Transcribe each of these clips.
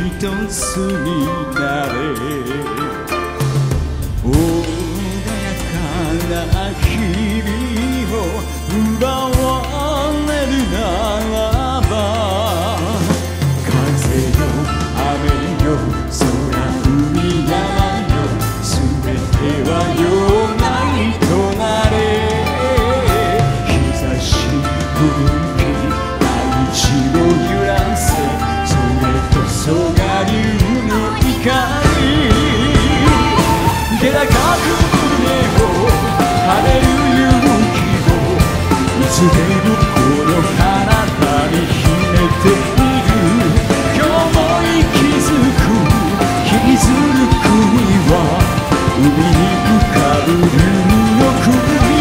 一つになれ。穏やかな日々を奪われるならば、風よ雨よ空海山よ全てはよないとなれ。日差し吹き大地を揺らせ、それこそが竜の怒り。気高く胸を張れる勇気をいつでもこの体に秘めている。今日も息づく引きずる国は海に浮かぶ竜の国。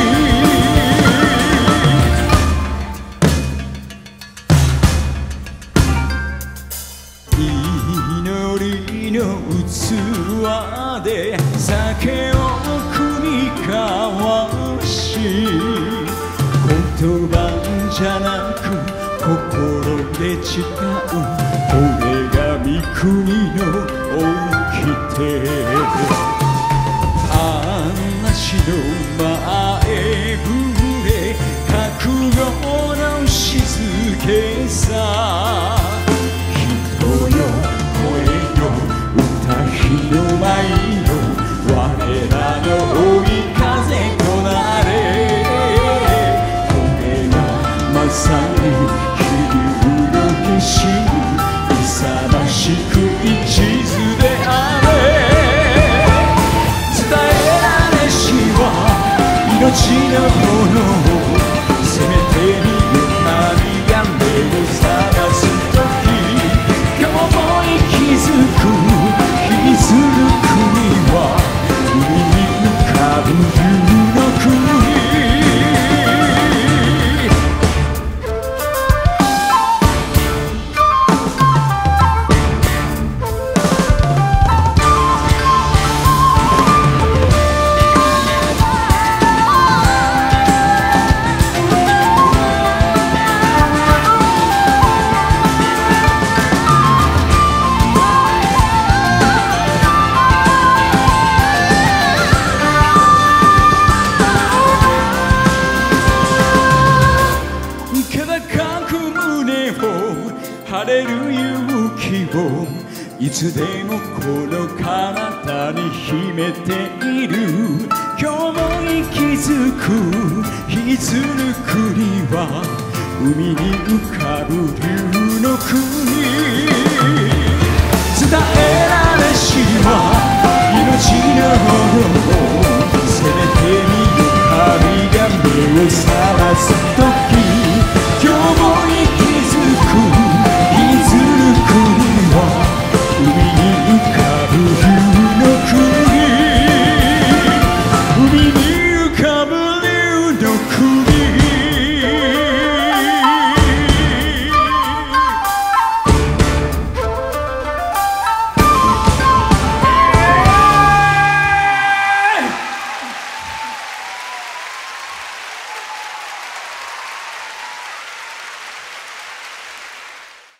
祈りの器で酒を酌み交わし、言葉じゃなく心で誓う、これが三国の掟。嵐の前触れ覚悟の静けさ、人よ声よ歌日の舞よ我らの追い風となれ。これがまさに飛龍の化身、勇ましく一途であれ。伝えられしは命の炎をせめてみる涙目を探す時、今日も息づく引きずる国は海に浮かぶ竜の国。張れる勇気をいつでもこの体に秘めている。今日も息づく引きずる国は海に浮かぶ竜の国。伝えられしは命の炎をせめて